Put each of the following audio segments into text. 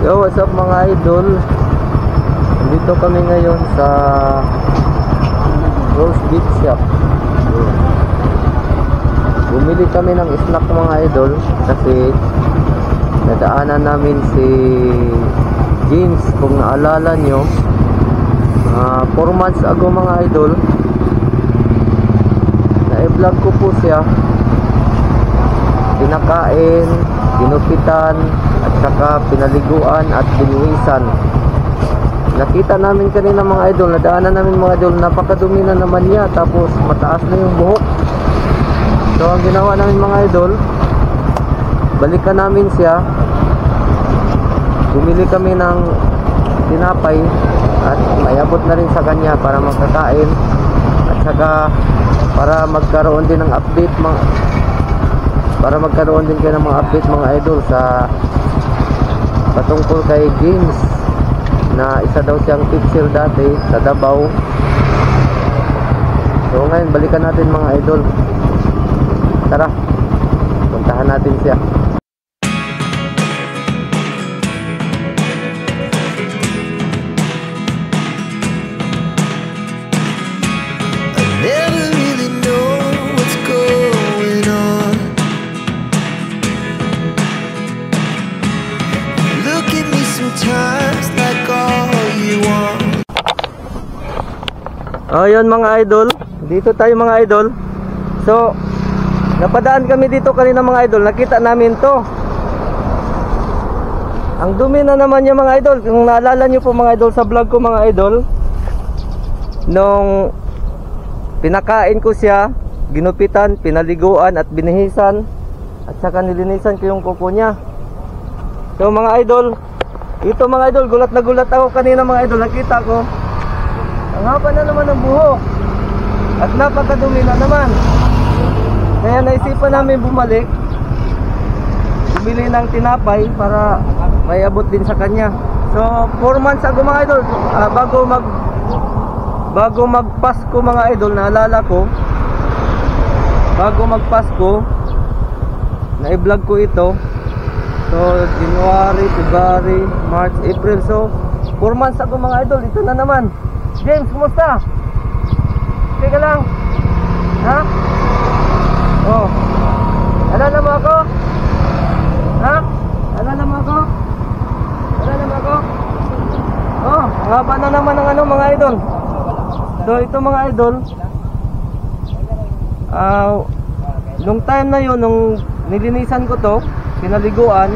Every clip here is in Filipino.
Yo, what's up mga idol? Nandito kami ngayon sa Rose Beach Shop. Bumili kami ng snack mga idol kasi nadaanan namin si James, kung naalala nyo. 4 months ago mga idol, na-vlog ko po siya. Pinakain, ginupitan, at saka pinaliguan at binihisan. Nakita namin kanina mga idol, nadaanan namin mga idol, napakadumi na naman niya, tapos mataas na yung buhok. So ang ginawa namin mga idol, balikan namin siya. Bumili kami ng tinapay at mayabot na rin sa kanya para magkakain, at saka para magkaroon din ng update para magkaroon din kayo ng mga update mga idol sa patungkol kay James, na isa daw siyang teacher dati sa Davao. So ngayon balikan natin mga idol. Tara, puntahan natin siya. Ayun mga idol, dito tayo mga idol. So napadaan kami dito kanina mga idol, nakita namin to. Ang dumi na naman niya mga idol. Kung naalala nyo po mga idol sa vlog ko mga idol, nung pinakain ko siya, ginupitan, pinaliguan at binihisan, at saka nilinisan ko yung kuko niya. So mga idol, ito mga idol, gulat na gulat ako kanina mga idol. Nakita ko ang haba na naman ng buhok at napakadumi na naman. Kaya naisipan namin bumalik, bumili ng tinapay para may abot din sa kanya. So 4 months ago mga idol, bago magpasko mga idol, naalala ko, bago magpasko na-vlog ko ito. So January, February, March, April. So 4 months ago mga idol, ito na naman. James, kumusta? Okay ka lang? Ha? Oh. Alala mo ako? Ha? Alala mo ako? Alala mo ako? Oh, haba na naman ng ano mga idol. So ito mga idol, nung time na yun, nung nilinisan ko to, pinaliguan,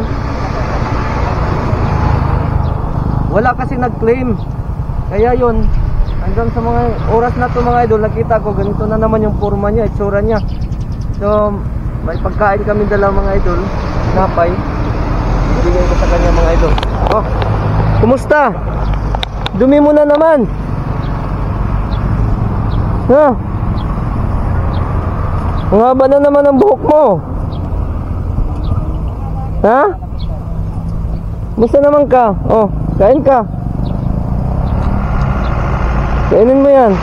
wala kasi nag-claim. Kaya yun, hanggang sa mga oras na to mga idol, nakita ko ganito na naman yung forma niya, itsura niya. So may pagkain kami dala mga idol, napay, ibigay ko sa kanya mga idol. Oh, kumusta? Dumi mo na naman. Ha? Ang haba na naman ang buhok mo. Ha? Kumusta naman ka? Oh, kain ka. Kainin mo yan.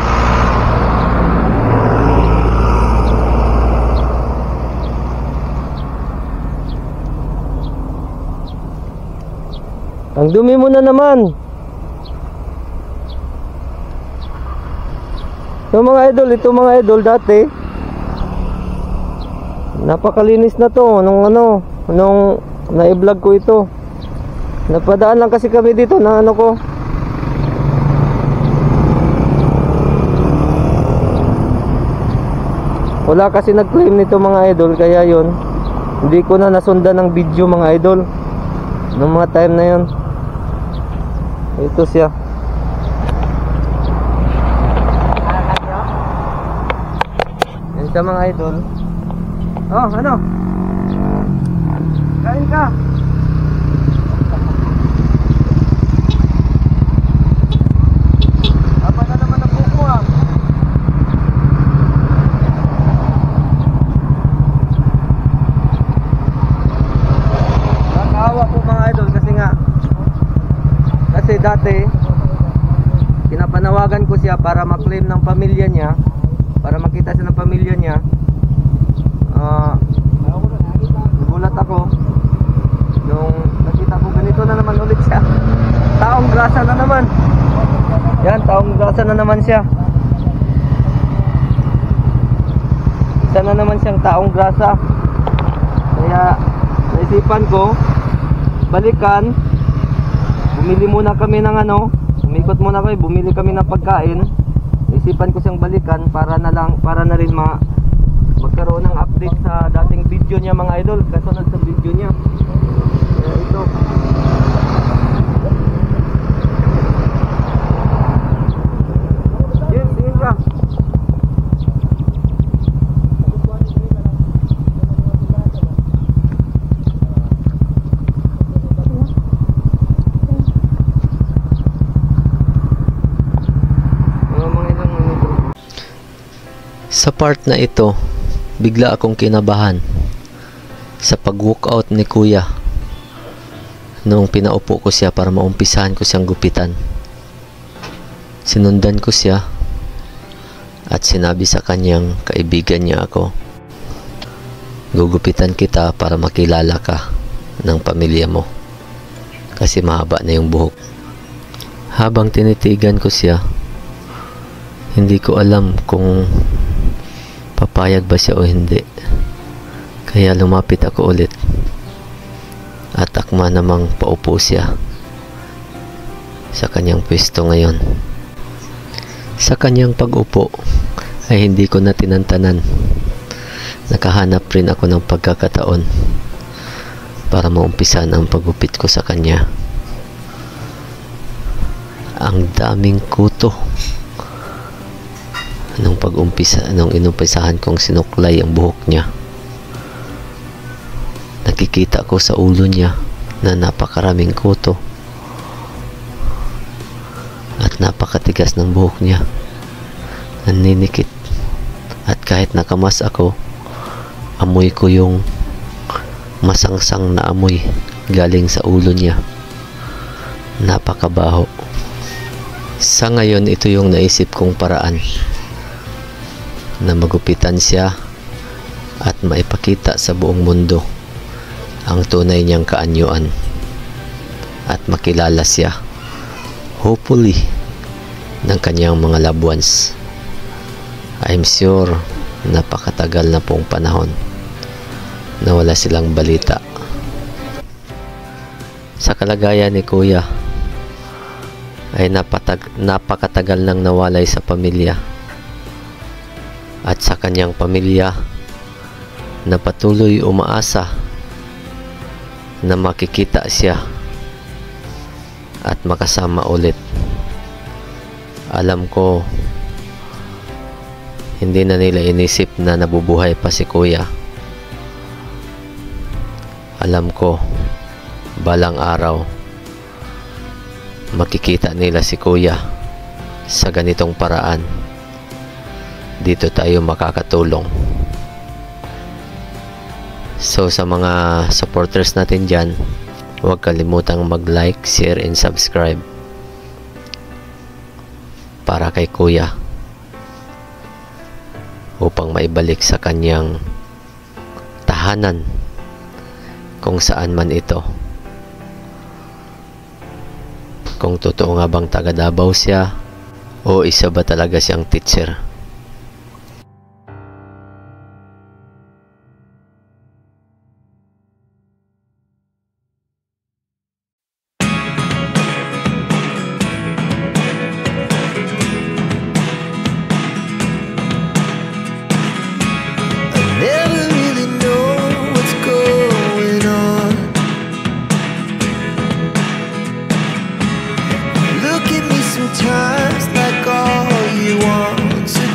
Ang dumi mo na naman. So mga idol, ito mga idol dati, napakalinis na to nung na-vlog ko ito. Napadaan lang kasi kami dito na ano ko. Wala kasi nag-claim nito mga idol, kaya yun, hindi ko na nasundan ng video mga idol nung mga time na yun. Ito siya. Yan siya mga idol. Oh, ano? Kain ka. Dati pinapanawagan ko siya para ma-claim ng pamilya niya, para makita siya ng pamilya niya. Nagulat ako nung nakita ko ganito na naman ulit siya. taong grasa na naman siya. Isa na naman siyang taong grasa. Kaya naisipan ko balikan. Bumili muna kami ng umikot muna kami, bumili kami ng pagkain. Naisipan ko siyang balikan para na rin magkaroon ng update sa dating video niya mga idol, kasunod sa video niya. Kaya ito. Yes, tingin ka. Sa part na ito, bigla akong kinabahan sa pag-walk out ni Kuya noong pinaupo ko siya para maumpisahan ko siyang gupitan. Sinundan ko siya at sinabi sa kanyang kaibigan niya ako, gugupitan kita para makilala ka ng pamilya mo kasi mahaba na yung buhok. Habang tinitigan ko siya, hindi ko alam kung papayag ba siya o hindi. Kaya lumapit ako ulit at akma namang paupo siya sa kanyang pwesto ngayon. Sa kanyang pag-upo ay hindi ko na tinantanan. Nakahanap rin ako ng pagkakataon para maumpisan ang paggupit ko sa kanya. Ang daming kuto. Nung inumpisahan kong sinuklay ang buhok niya, nakikita ko sa ulo niya na napakaraming kuto at napakatigas ng buhok niya, naninikit, at kahit nakamas ako, amoy ko yung masangsang na amoy galing sa ulo niya. Napakabaho. Sa ngayon, ito yung naisip kong paraan na magupitan siya at maipakita sa buong mundo ang tunay niyang kaanyuan at makilala siya, hopefully, ng kanyang mga loved ones. I'm sure napakatagal na pong panahon na wala silang balita. Sa kalagayan ni Kuya ay napakatagal nang nawalay sa pamilya at sa kanyang pamilya na patuloy umaasa na makikita siya at makasama ulit. Alam ko hindi na nila inisip na nabubuhay pa si Kuya. Alam ko balang araw makikita nila si Kuya sa ganitong paraan. Dito tayo makakatulong. So sa mga supporters natin dyan, huwag kalimutang mag-like, share, and subscribe para kay Kuya upang maibalik sa kanyang tahanan kung saan man ito. Kung totoo nga bang taga Davao siya o isa ba talaga siyang teacher. Sometimes like all you want to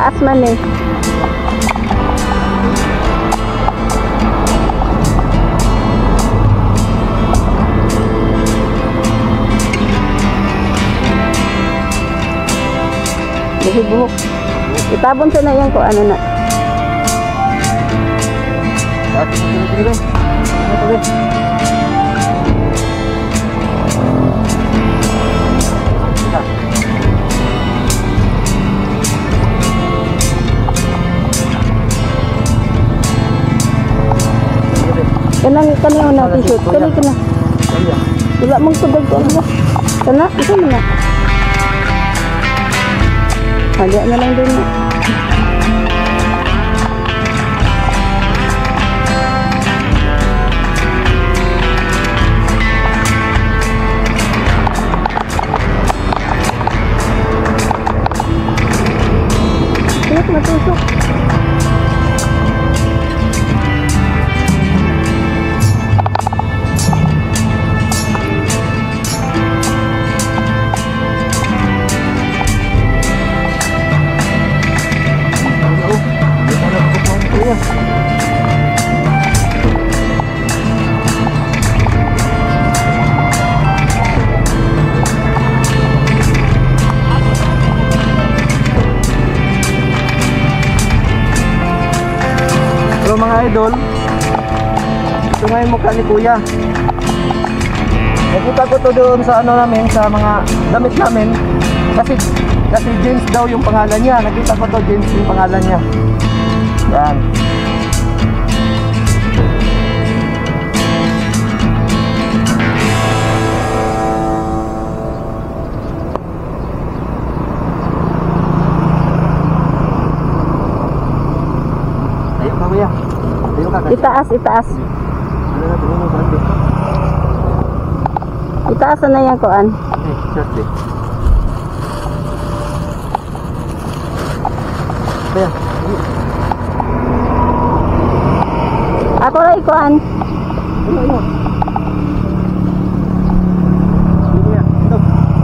taas man eh. Kasi buhok. Itabon sa na yan ko ano na. Kanang na t-shirt. Kani kana. Wala mong tubig ko ano. Kana, ito mo na. Hali na lang din na. Tingnan matusok. So mga idol, ito nga yung mukha ni kuya. Nakita ko to doon sa ano namin, sa mga damit namin. Kasi James daw yung pangalan niya. Nakita ko to, James yung pangalan niya. Yan. Ayun ka kuya. Ayun ka. Itaas, itaas. Ano na ito mo ba? Itaas na yan koan. Okay, just it. Kuya. Ako rin koan. Ano? Kuya, ito.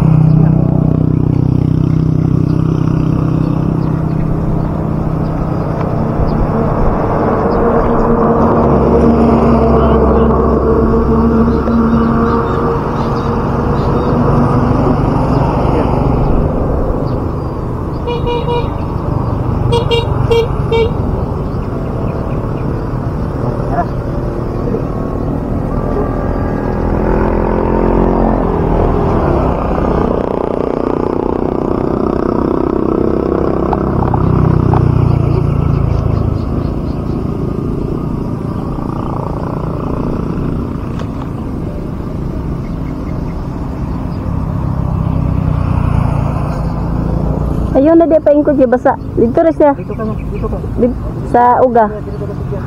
Ayun na di pa ko siya basa. Dito rin siya. Dito ka, dito ka. Sa uga. Dito ka, dito ka.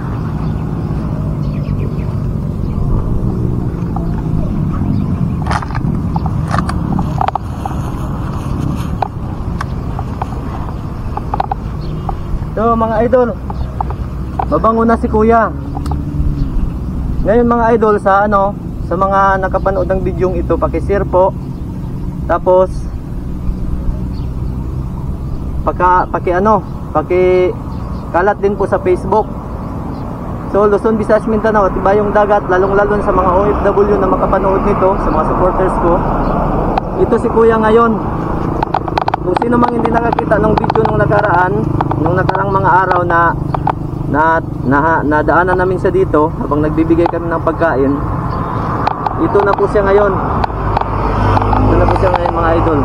So mga idol, mabango na si kuya. Ngayon mga idol, sa sa mga nakapanood ng bidyong ito, paki-share po. Tapos paki-kalat din po sa Facebook. So Luzon, Visayas, Mindanao at iba yung dagat, lalong-lalo sa mga OFW na makapanood nito, sa mga supporters ko. Ito si kuya ngayon. Kung sino mang hindi nakakita ng video nung nakarang mga araw na daanan namin siya dito habang nagbibigay kami ng pagkain, ito na po siya ngayon. Ito na po siya ngayon mga idol.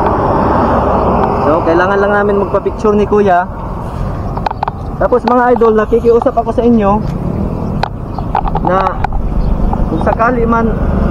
So kailangan lang namin magpa-picture ni kuya. Tapos mga idol, nakikiusap ako sa inyo na kung sakali man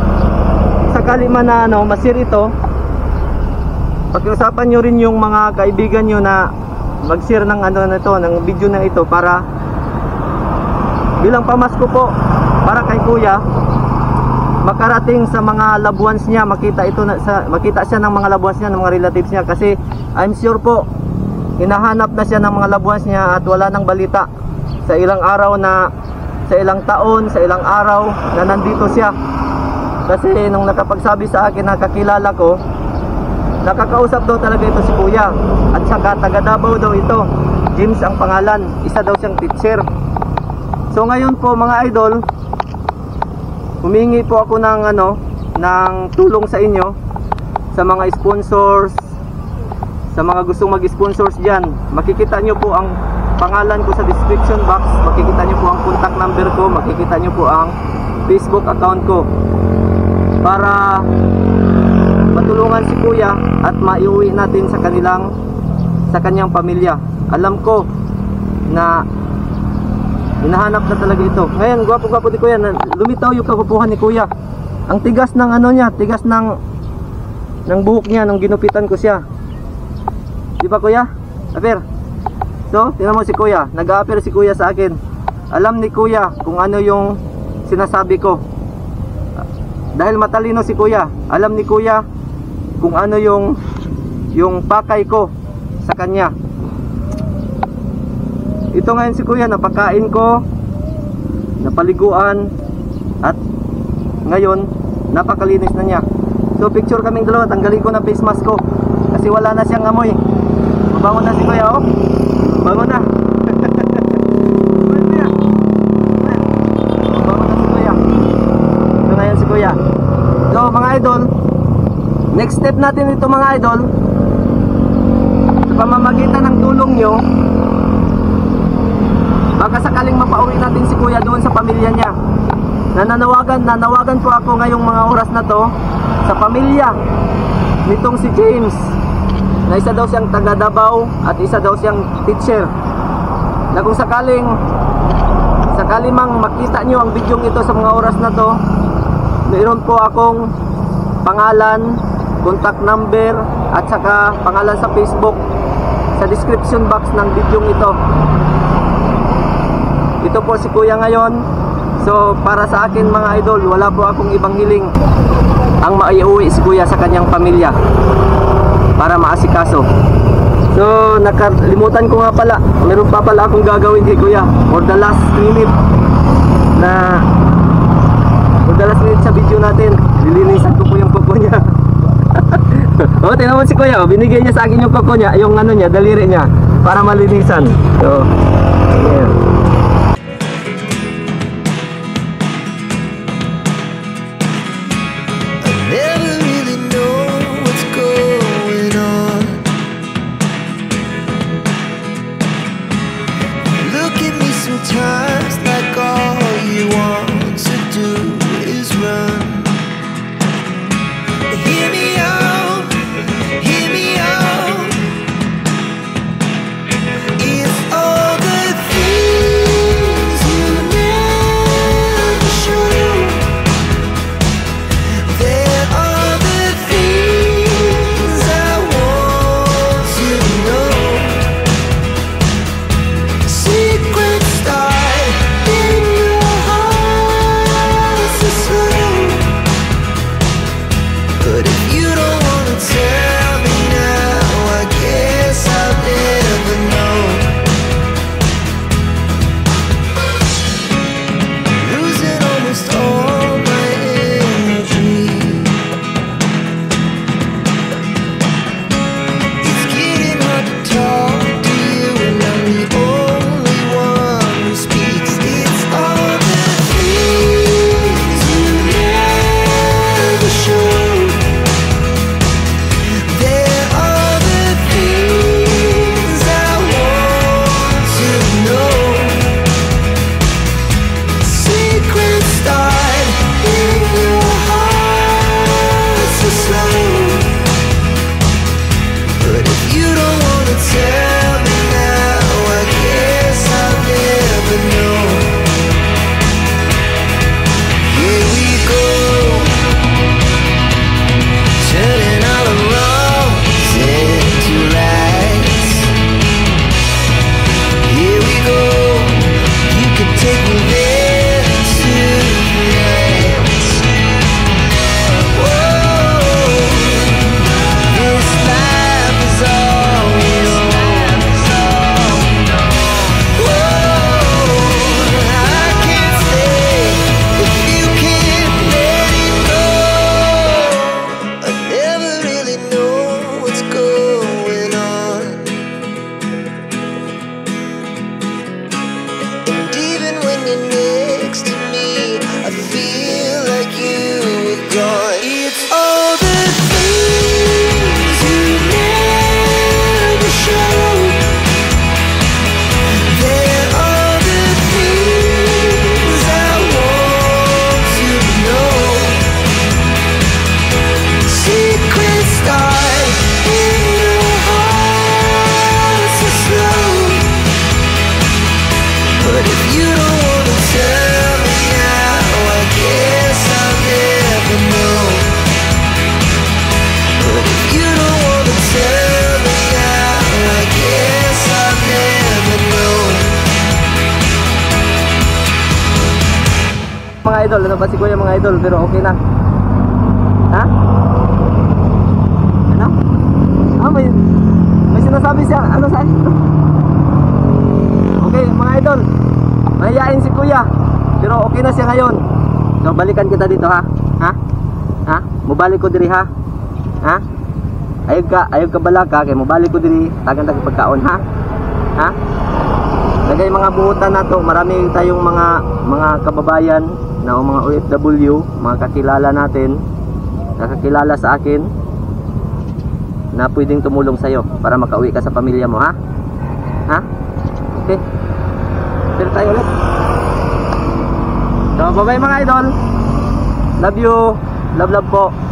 na masir ito, pakiusapan nyo rin yung mga kaibigan nyo na mag-share ng ng video na ito, para bilang pamasko po para kay kuya, makarating sa mga loved ones niya, makita siya ng mga loved ones niya, ng mga relatives niya, kasi I'm sure po hinahanap na siya ng mga loved ones niya at wala nang balita sa ilang araw sa ilang taon, sa ilang araw na nandito siya. Kasi nung nakapagsabi sa akin na kakilala ko, nakakausap daw talaga ito si kuya. At saka taga Davao daw ito. James ang pangalan. Isa daw siyang teacher. So ngayon po mga idol, humingi po ako ng tulong sa inyo, sa mga sponsors, sa mga gustong mag-sponsors dyan. Makikita nyo po ang pangalan ko sa description box, makikita nyo po ang contact number ko, makikita nyo po ang Facebook account ko, para matulungan si kuya at maiuwi natin sa kanyang pamilya. Alam ko na hinahanap na talaga ito. Ngayon, gwapo-gwapo ni kuya, lumitaw yung kagupuhan ni kuya. Ang tigas ng tigas ng buhok niya nung ginupitan ko siya. Di ba kuya? Aper. So, tingnan mo si kuya, nag-a-appear si kuya sa akin. Alam ni kuya kung ano yung sinasabi ko. Dahil matalino si kuya, alam ni kuya kung ano yung pakay ko sa kanya. Ito ngayon si kuya, napakain ko, napaliguan, at ngayon napakalinis na niya. So picture kaming dalawa, tanggalin ko na face mask ko kasi wala na siyang amoy. Mabango na si kuya, oh. Bango na. Mabango na si kuya. Ito ngayon si kuya. So mga idol, next step natin ito mga idol, sa pamamagitan ng tulong nyo, baka sakaling mapauwi natin si kuya doon sa pamilya niya. Nanawagan po ako ngayong mga oras na to sa pamilya nitong si James, na isa daw siyang taga Davao at isa daw siyang teacher, na kung sakali mang makita nyo ang video ito sa mga oras na to, mayroon po akong pangalan, contact number, at saka pangalan sa Facebook sa description box ng video ito. Ito po si kuya ngayon. So para sa akin mga idol, wala po akong ibang hiling ang maiuwi si kuya sa kanyang pamilya para maasikaso. So nakalimutan ko nga pala, meron pa pala akong gagawin kay kuya for the last minute sa video natin. Lilinisan ko po yung kuko niya. Oh, tingnan mo si kuya, oh, binigay niya sa akin yung kuko niya, yung niya, daliri niya, para malinisan. So yeah. Sometimes like all you want to do is run. Hear me out, hear me out. If all the things idol, ano pa si kuya mga idol, pero okay na. Ha? Ano? Ah, may sinasabi siya, ano sa okay mga idol, mahihain si kuya, pero okay na siya ngayon. So balikan kita dito ha. Ha? Ha? Mubalik ko diri ha. Ha? Ayog ka balaka kay mubalik ko diri tagan tag pagkaon ha. Ha? Lagay mga buhutan nato, marami tayong mga kababayan na o mga OFW, mga kakilala natin, nakakilala sa akin na pwedeng tumulong sa iyo para makauwi ka sa pamilya mo ha. Ha? Okay. Pero tayo ulit. So bye bye mga idol. Love you. Love po.